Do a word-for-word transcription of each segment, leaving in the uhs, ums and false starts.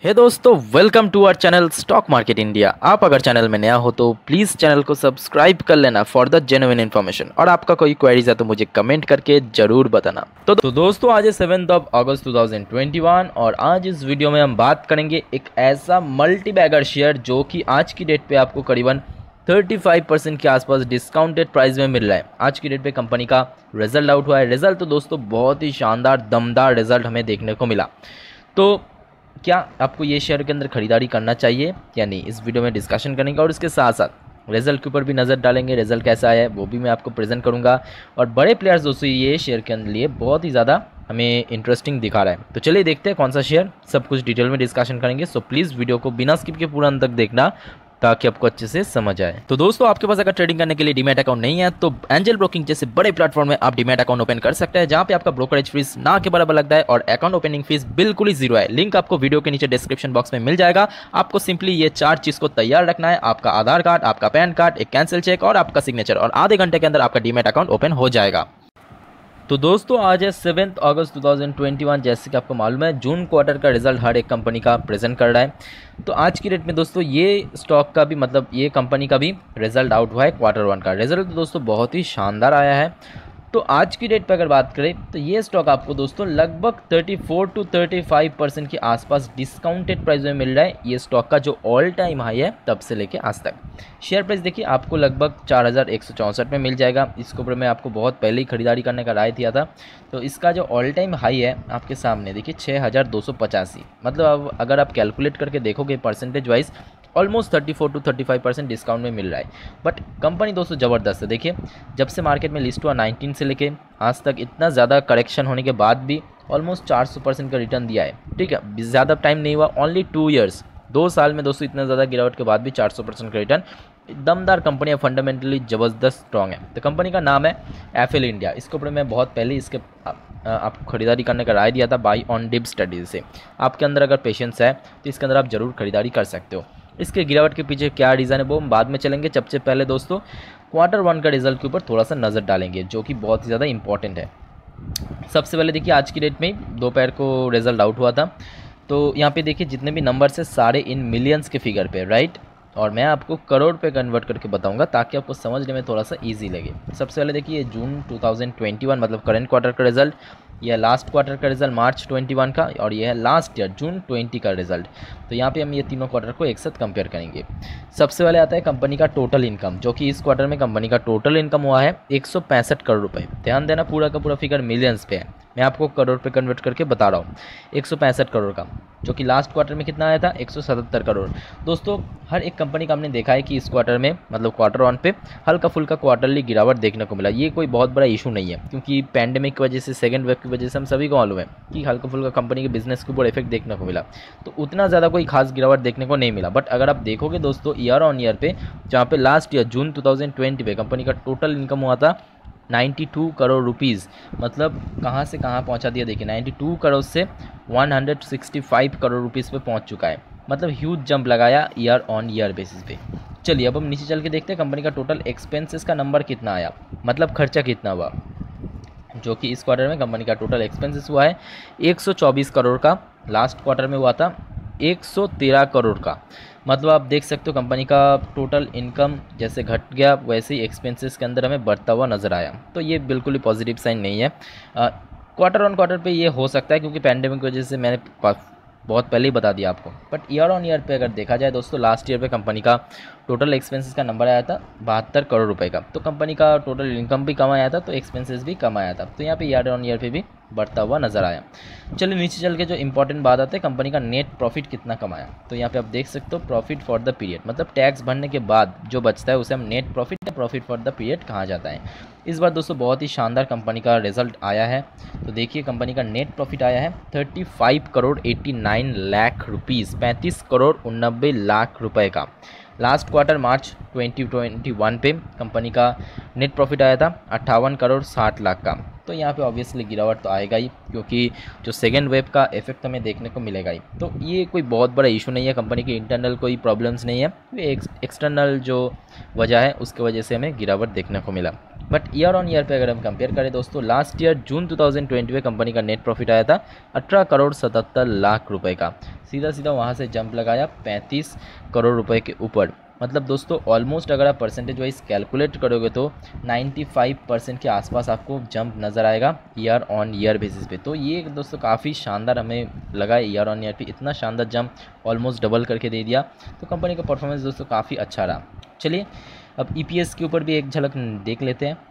हे दोस्तों, welcome to our channel stock market India. आप अगर चैनल में नया हो तो प्लीज़ चैनल को सब्सक्राइब कर लेना फॉर द जेन्युइन इन्फॉर्मेशन। और आपका कोई क्वेरीज है तो मुझे कमेंट करके जरूर बताना। तो, तो दोस्तों, आज है seventh of August two thousand twenty one और आज इस वीडियो में हम बात करेंगे एक ऐसा मल्टी बैगर शेयर जो कि आज की डेट पे आपको करीबन पैंतीस परसेंट के आसपास डिस्काउंटेड प्राइस में मिल रहा है। आज की डेट पे कंपनी का रिजल्ट आउट हुआ है। रिजल्ट तो दोस्तों बहुत ही शानदार दमदार रिजल्ट हमें देखने को मिला। तो क्या आपको ये शेयर के अंदर खरीदारी करना चाहिए या नहीं, इस वीडियो में डिस्कशन करेंगे। और इसके साथ साथ रिजल्ट के ऊपर भी नज़र डालेंगे। रिजल्ट कैसा है वो भी मैं आपको प्रेजेंट करूंगा। और बड़े प्लेयर्स दोस्तों ये शेयर के लिए बहुत ही ज़्यादा हमें इंटरेस्टिंग दिखा रहा है। तो चलिए देखते हैं कौन सा शेयर, सब कुछ डिटेल में डिस्कशन करेंगे। सो प्लीज़ वीडियो को बिना स्किप के पूरा अंत तक देखना ताकि आपको अच्छे से समझ आए। तो दोस्तों, आपके पास अगर ट्रेडिंग करने के लिए डीमैट अकाउंट नहीं है तो एंजल ब्रोकिंग जैसे बड़े प्लेटफॉर्म में आप डीमैट अकाउंट ओपन कर सकते हैं, जहां पे आपका ब्रोकरेज फीस ना के बराबर लगता है और अकाउंट ओपनिंग फीस बिल्कुल ही जीरो है। लिंक आपको वीडियो के नीचे डिस्क्रिप्शन बॉक्स में मिल जाएगा। आपको सिंपली ये चार चीज को तैयार रखना है, आपका आधार कार्ड, आपका पैन कार्ड, एक कैंसिल चेक और आपका सिग्नेचर, और आधे घंटे के अंदर आपका डीमैट अकाउंट ओपन हो जाएगा। तो दोस्तों, आज है seventh August two thousand twenty one. जैसे कि आपको मालूम है जून क्वार्टर का रिजल्ट हर एक कंपनी का प्रेजेंट कर रहा है। तो आज की डेट में दोस्तों ये स्टॉक का भी मतलब ये कंपनी का भी रिजल्ट आउट हुआ है। क्वार्टर वन का रिजल्ट तो दोस्तों बहुत ही शानदार आया है। तो आज की डेट पर अगर बात करें तो ये स्टॉक आपको दोस्तों लगभग चौंतीस टू पैंतीस परसेंट के आसपास डिस्काउंटेड प्राइस में मिल रहा है। ये स्टॉक का जो ऑल टाइम हाई है तब से लेके आज तक शेयर प्राइस देखिए आपको लगभग चार हज़ार एक सौ चौंसठ में मिल जाएगा। इसके ऊपर मैं आपको बहुत पहले ही खरीदारी करने का राय दिया था। तो इसका जो ऑल टाइम हाई है आपके सामने देखिए छः हज़ार दो सौ पचासी, मतलब अब अगर आप कैलकुलेट करके देखोगे परसेंटेज वाइज ऑलमोस्ट चौंतीस टू पैंतीस परसेंट डिस्काउंट में मिल रहा है। बट कंपनी दोस्तों ज़बरदस्त है। देखिए जब से मार्केट में लिस्ट हुआ नाइनटीन से लेके आज तक इतना ज़्यादा करेक्शन होने के बाद भी ऑलमोस्ट चार सौ परसेंट का रिटर्न दिया है। ठीक है, ज़्यादा टाइम नहीं हुआ, ओनली टू ईयर्स, दो साल में दोस्तों इतना ज़्यादा गिरावट के बाद भी चार सौ परसेंट का रिटर्न। दमदार कंपनी है, फंडामेंटली ज़बरदस्त स्ट्रॉन्ग है। तो कंपनी का नाम है एफएल इंडिया। इसके ऊपर मैं बहुत पहले इसके आपको खरीदारी करने का राय दिया था बाई ऑन डिप स्टडीज से। आपके अंदर अगर पेशेंस है तो इसके अंदर आप ज़रूर खरीदारी कर सकते हो। इसके गिरावट के पीछे क्या रीज़न है वो हम बाद में चलेंगे। सबसे पहले दोस्तों क्वार्टर वन का रिजल्ट के ऊपर थोड़ा सा नज़र डालेंगे जो कि बहुत ही ज़्यादा इंपॉर्टेंट है। सबसे पहले देखिए आज की डेट में दोपहर को रिजल्ट आउट हुआ था। तो यहाँ पे देखिए जितने भी नंबर्स है सारे इन मिलियंस के फिगर पे, राइट। और मैं आपको करोड़ पे कन्वर्ट करके बताऊंगा ताकि आपको समझने में थोड़ा सा इजी लगे। सबसे पहले देखिए June two thousand twenty one मतलब करंट क्वार्टर का रिजल्ट, यह लास्ट क्वार्टर का रिजल्ट मार्च ट्वेंटी वन का, और यह है लास्ट ईयर जून ट्वेंटी का रिजल्ट। तो यहाँ पे हम ये तीनों क्वार्टर को एक साथ कंपेयर करेंगे। सबसे पहले आता है कंपनी का टोटल इनकम, जो कि इस क्वार्टर में कंपनी का टोटल इनकम हुआ है एक सौ पैंसठ करोड़ रुपए। ध्यान देना पूरा का पूरा फिगर मिलियंस पे है, मैं आपको करोड़ पे कन्वर्ट करके बता रहा हूँ। एक सौ पैंसठ करोड़ का, जो कि लास्ट क्वार्टर में कितना आया था एक सौ सतहत्तर करोड़। दोस्तों हर एक कंपनी का हमने देखा है कि इस क्वार्टर में मतलब क्वार्टर वन पे हल्का फुल्का क्वार्टरली गिरावट देखने को मिला। ये कोई बहुत बड़ा इशू नहीं है, क्योंकि पैंडेमिक की वजह से, सेकंड वेव की वजह से हम सभी को मालूम है कि हल्का फुल्का कंपनी के बिजनेस के ऊपर इफेक्ट देखने को मिला। तो उतना ज़्यादा कोई खास गिरावट देखने को नहीं मिला। बट अगर आप देखोगे दोस्तों ईयर ऑन ईयर पे, जहाँ पे last year June two thousand twenty पे कंपनी का टोटल इनकम हुआ था बानवे करोड़ रुपीज़, मतलब कहाँ से कहाँ पहुँचा दिया देखिए, बानवे करोड़ से एक सौ पैंसठ करोड़ रुपीज़ पे पहुँच चुका है। मतलब ह्यूज जंप लगाया ईयर ऑन ईयर बेसिस पे। चलिए अब हम नीचे चल के देखते हैं कंपनी का टोटल एक्सपेंसेस का नंबर कितना आया, मतलब खर्चा कितना हुआ। जो कि इस क्वार्टर में कंपनी का टोटल एक्सपेंसेस हुआ है एक सौ चौबीस करोड़ का, लास्ट क्वार्टर में हुआ था एक सौ तेरह करोड़ का। मतलब आप देख सकते हो कंपनी का टोटल इनकम जैसे घट गया वैसे ही एक्सपेंसेस के अंदर हमें बढ़ता हुआ नज़र आया। तो ये बिल्कुल ही पॉजिटिव साइन नहीं है। क्वार्टर ऑन क्वार्टर पे ये हो सकता है क्योंकि पैंडेमिक की वजह से मैंने बहुत पहले ही बता दिया आपको। बट ईयर ऑन ईयर पे अगर देखा जाए दोस्तों, लास्ट ईयर पे कंपनी का टोटल एक्सपेंसेस का नंबर आया था बहत्तर करोड़ रुपए का। तो कंपनी का टोटल इनकम भी कम आया था तो एक्सपेंसेस भी कम आया था। तो यहाँ पे ईयर ऑन ईयर पे भी बढ़ता हुआ नजर आया। चलिए नीचे चल के जो इंपॉर्टेंट बात आती है कंपनी का नेट प्रॉफिट कितना कमाया। तो यहाँ पे आप देख सकते हो प्रॉफिट फॉर द पीरियड, मतलब टैक्स भरने के बाद जो बचता है उसे हम नेट प्रॉफिट या प्रॉफिट फॉर द पीरियड कहा जाता है। इस बार दोस्तों बहुत ही शानदार कंपनी का रिजल्ट आया है। तो देखिए कंपनी का नेट प्रॉफिट आया है पैंतीस करोड़ नवासी लाख रुपीज़, पैंतीस करोड़ उन्नबे लाख रुपए का। Last quarter March twenty twenty one पे कंपनी का नेट प्रॉफिट आया था अट्ठावन करोड़ साठ लाख का। तो यहाँ पे ऑब्वियसली गिरावट तो आएगा ही, क्योंकि जो सेकेंड वेव का इफेक्ट हमें देखने को मिलेगा ही। तो ये कोई बहुत बड़ा इशू नहीं है, कंपनी की इंटरनल कोई प्रॉब्लम्स नहीं है, ये एक्सटर्नल जो वजह है उसकी वजह से हमें गिरावट देखने को मिला। बट ईयर ऑन ईयर पे अगर हम कंपेयर करें दोस्तों, last year June two thousand twenty में कंपनी का नेट प्रॉफिट आया था अठारह करोड़ सतहत्तर लाख रुपए का, सीधा सीधा वहाँ से जंप लगाया पैंतीस करोड़ रुपए के ऊपर। मतलब दोस्तों ऑलमोस्ट अगर आप परसेंटेज वाइज कैलकुलेट करोगे तो पचानवे परसेंट के आसपास आपको जंप नज़र आएगा ईयर ऑन ईयर बेसिस पे। तो ये दोस्तों काफ़ी शानदार हमें लगा ईयर ऑन ईयर पे, इतना शानदार जंप ऑलमोस्ट डबल करके दे दिया। तो कंपनी का परफॉर्मेंस दोस्तों काफ़ी अच्छा रहा। चलिए अब ईपीएस के ऊपर भी एक झलक देख लेते हैं,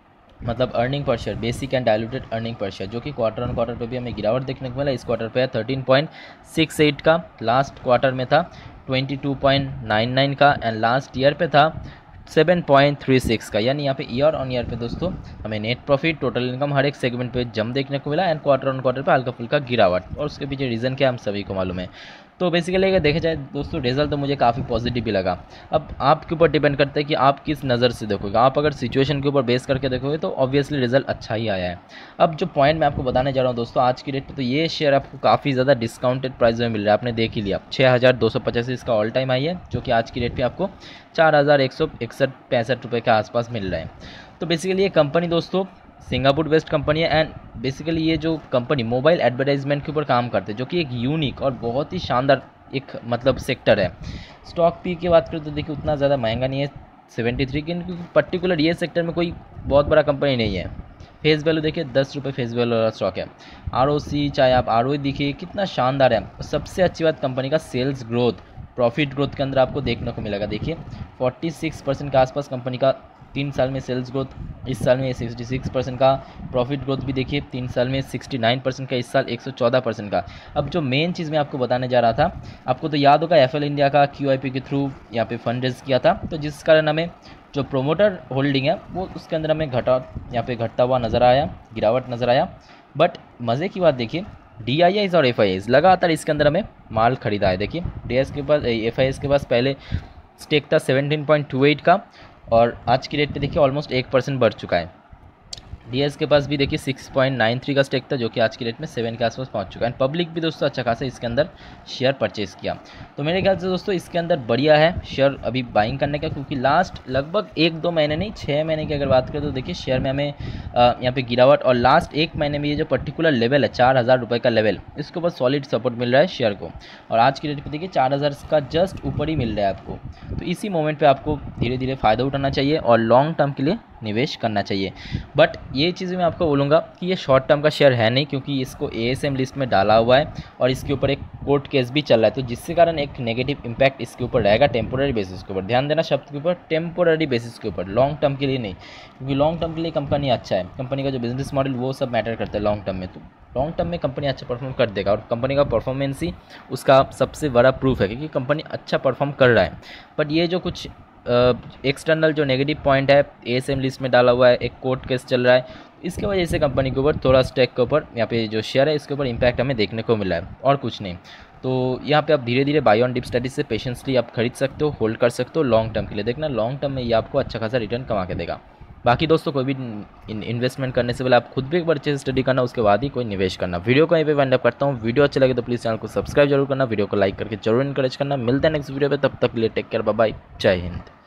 मतलब earning per share, basic and diluted earning per share, जो कि क्वार्टर ऑन क्वार्टर पे भी हमें गिरावट देखने को मिला। इस क्वार्टर पे है थर्टीन पॉइंट सिक्स एट का, लास्ट क्वार्टर में था twenty two point nine nine का एंड लास्ट ईयर पे था सेवन पॉइंट थ्री सिक्स का। यानी यहाँ पे ईयर ऑन ईयर पे दोस्तों हमें नेट प्रॉफिट, टोटल इनकम हर एक सेगमेंट पे जम देखने को मिला एंड क्वार्टर ऑन क्वार्टर पे हल्का फुल्का गिरावट। और उसके पीछे रीज़न क्या हम सभी को मालूम है। तो बेसिकली अगर देखा जाए दोस्तों रिजल्ट तो मुझे काफ़ी पॉजिटिव भी लगा। अब आपके ऊपर डिपेंड करता है कि आप किस नज़र से देखोगे। आप अगर सिचुएशन के ऊपर बेस करके देखोगे तो ऑब्वियसली रिजल्ट अच्छा ही आया है। अब जो पॉइंट मैं आपको बताने जा रहा हूँ दोस्तों, आज की डेट पे तो ये शेयर आपको काफ़ी ज़्यादा डिस्काउंटेड प्राइस में मिल रहा है। आपने देख ही लिया छः हज़ार दो सौ पचासी इसका ऑल टाइम हाई है, जो कि आज की डेट पर आपको चार हज़ार एक सौ इकसठ पैंसठ रुपये के आसपास मिल रहा है। तो बेसिकली ये कंपनी दोस्तों सिंगापुर बेस्ड कंपनी है एंड बेसिकली ये जो कंपनी मोबाइल एडवर्टाइजमेंट के ऊपर काम करते हैं, जो कि एक यूनिक और बहुत ही शानदार एक मतलब सेक्टर है। स्टॉक पी की बात करें तो देखिए उतना ज़्यादा महंगा नहीं है सेवेंटी थ्री, क्योंकि पर्टिकुलर ये सेक्टर में कोई बहुत बड़ा कंपनी नहीं है। फेस वैल्यू देखिए दस रुपये फेस वैल्यू वाला स्टॉक है। आर ओ सी चाहे आप आर ओ देखिए कितना शानदार है। सबसे अच्छी बात कंपनी का सेल्स ग्रोथ, प्रॉफिट ग्रोथ के अंदर आपको देखने को मिलेगा। देखिए छियालीस परसेंट के आसपास कंपनी का तीन साल में सेल्स ग्रोथ, इस साल में छियासठ परसेंट का प्रॉफिट ग्रोथ भी देखिए, तीन साल में उनहत्तर परसेंट का, इस साल एक सौ चौदह परसेंट का। अब जो मेन चीज़ मैं आपको बताने जा रहा था, आपको तो याद होगा एफएल इंडिया का क्यूआईपी के थ्रू यहाँ पे फंड रेज किया था, तो जिस कारण हमें जो प्रोमोटर होल्डिंग है वो उसके अंदर हमें घटा यहाँ पे घटता हुआ नज़र आया, गिरावट नज़र आया। बट मज़े की बात देखिए डी आई आईज और एफ आई आईज लगातार इसके अंदर हमें माल खरीदा है। देखिए डी एस के पास एफ आई आईज के पास पहले स्टेक था सेवनटीन पॉइंट टू एट का और आज की डेट पे देखिए ऑलमोस्ट एक परसेंट बढ़ चुका है। डीएस के पास भी देखिए सिक्स पॉइंट नाइन थ्री का स्टेक था, जो कि आज की डेट में सेवन के आसपास पहुंच चुका है। पब्लिक भी दोस्तों अच्छा खासा इसके अंदर शेयर परचेज किया। तो मेरे ख्याल से दोस्तों इसके अंदर बढ़िया है शेयर अभी बाइंग करने का, क्योंकि लास्ट लगभग एक दो महीने नहीं छः महीने की अगर बात करें तो देखिए शेयर में हमें यहाँ पे गिरावट, और लास्ट एक महीने में ये जो पर्टिकुलर लेवल है चार हज़ार रुपये का लेवल, इसके ऊपर सॉलिड सपोर्ट मिल रहा है शेयर को। और आज की डेट पर देखिए चार हज़ार का जस्ट ऊपर ही मिल रहा है आपको। तो इसी मोमेंट पर आपको धीरे धीरे फ़ायदा उठाना चाहिए और लॉन्ग टर्म के लिए निवेश करना चाहिए। बट ये चीज़ मैं आपको बोलूँगा कि ये शॉर्ट टर्म का शेयर है नहीं, क्योंकि इसको एएसएम लिस्ट में डाला हुआ है और इसके ऊपर एक कोर्ट केस भी चल रहा है, तो जिसके कारण एक नेगेटिव इम्पैक्ट इसके ऊपर रहेगा टेम्पोररी बेसिस के ऊपर। ध्यान देना शब्द के ऊपर, टेम्पोररी बेसिस के ऊपर, लॉन्ग टर्म के लिए नहीं, क्योंकि लॉन्ग टर्म के लिए कंपनी अच्छा है, कंपनी का जो बिजनेस मॉडल वो सब मैटर करता है लॉन्ग टर्म में। तो लॉन्ग टर्म में कंपनी अच्छा परफॉर्म कर देगा और कंपनी का परफॉर्मेंस ही उसका सबसे बड़ा प्रूफ है, क्योंकि कंपनी अच्छा परफॉर्म कर रहा है। बट ये जो कुछ एक्सटर्नल uh, जो नेगेटिव पॉइंट है एएसएम लिस्ट में डाला हुआ है, एक कोर्ट केस चल रहा है, इसके वजह से कंपनी के ऊपर थोड़ा स्टेक के ऊपर यहाँ पे जो शेयर है इसके ऊपर इम्पैक्ट हमें देखने को मिला है, और कुछ नहीं। तो यहाँ पे आप धीरे धीरे बाय ऑन डिप स्टडी से पेशेंसली आप खरीद सकते हो, होल्ड कर सकते हो। लॉन्ग टर्म के लिए देखना, लॉन्ग टर्म में ये आपको अच्छा खासा रिटर्न कमा के देगा। बाकी दोस्तों कोई भी इन्वेस्टमेंट करने से पहले आप खुद भी एक बार अच्छे से स्टडी करना, उसके बाद ही कोई निवेश करना। वीडियो को यहीं पे वाइंड अप करता हूँ। वीडियो अच्छा लगे तो प्लीज़ चैनल को सब्सक्राइब जरूर करना, वीडियो को लाइक करके जरूर इनकरेज करना। मिलते हैं नेक्स्ट वीडियो पे, तब तक के लिए टेक केयर, बाय बाय, जय हिंद।